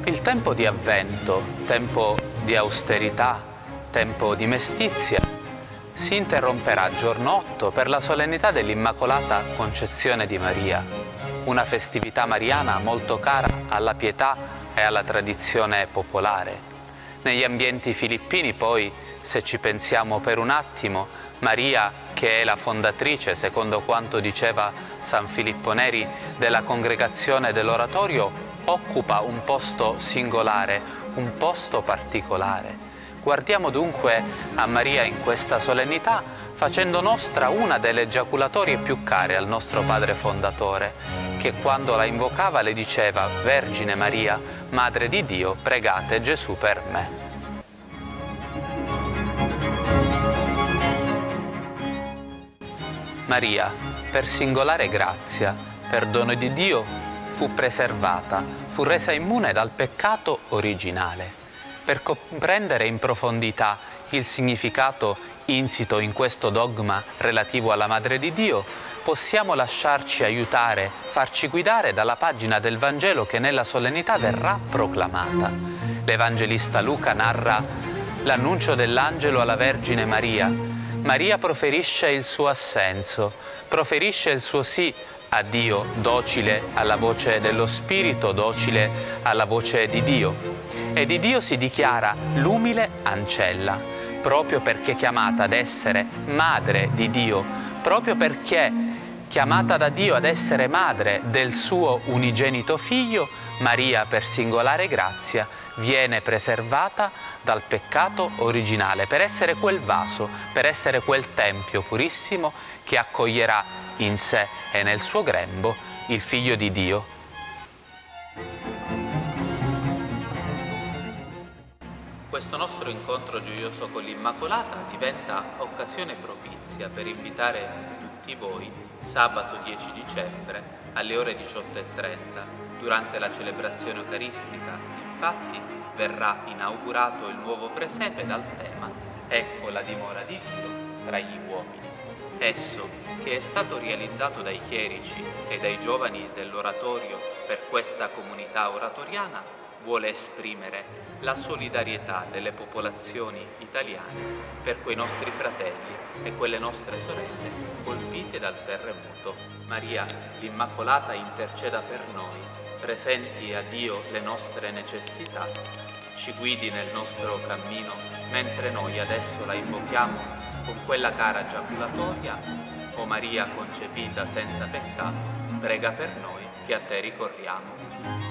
Il tempo di Avvento, tempo di austerità, tempo di mestizia, si interromperà giorno 8 per la solennità dell'Immacolata Concezione di Maria, una festività mariana molto cara alla pietà e alla tradizione popolare. Negli ambienti filippini poi, se ci pensiamo per un attimo, Maria, che è la fondatrice, secondo quanto diceva San Filippo Neri, della congregazione dell'oratorio, occupa un posto singolare, un posto particolare. Guardiamo dunque a Maria in questa solennità, facendo nostra una delle giaculatorie più care al nostro Padre Fondatore, che quando la invocava le diceva: Vergine Maria, Madre di Dio, pregate Gesù per me. Maria, per singolare grazia, per dono di Dio, fu preservata, fu resa immune dal peccato originale. Per comprendere in profondità il significato insito in questo dogma relativo alla Madre di Dio, possiamo lasciarci aiutare, farci guidare dalla pagina del Vangelo che nella solennità verrà proclamata. L'Evangelista Luca narra l'annuncio dell'angelo alla Vergine Maria. Maria proferisce il suo assenso, proferisce il suo sì a Dio, docile alla voce dello Spirito, docile alla voce di Dio. E di Dio si dichiara l'umile ancella, proprio perché chiamata ad essere madre di Dio, proprio perché chiamata da Dio ad essere madre del suo unigenito figlio, Maria, per singolare grazia, viene preservata dal peccato originale, per essere quel vaso, per essere quel tempio purissimo che accoglierà in sé e nel suo grembo il Figlio di Dio. Questo nostro incontro gioioso con l'Immacolata diventa occasione propizia per invitare tutti voi sabato 10 dicembre alle ore 18:30 durante la celebrazione eucaristica. Infatti verrà inaugurato il nuovo presepe dal tema Ecco la dimora di Dio tra gli uomini. Esso, che è stato realizzato dai chierici e dai giovani dell'oratorio per questa comunità oratoriana, vuole esprimere la solidarietà delle popolazioni italiane per quei nostri fratelli e quelle nostre sorelle colpite dal terremoto. Maria, l'Immacolata, interceda per noi, presenti a Dio le nostre necessità, ci guidi nel nostro cammino mentre noi adesso la invochiamo con quella cara giaculatoria: O Maria concepita senza peccato, prega per noi che a te ricorriamo.